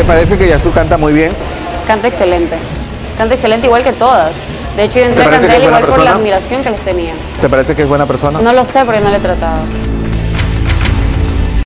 ¿Te parece que Yazú canta muy bien? Canta excelente. Canta excelente igual que todas. De hecho, yo entré a parece que cantar es buena igual por la persona? admiración que les tenía. ¿Te parece que es buena persona? No lo sé porque no le he tratado.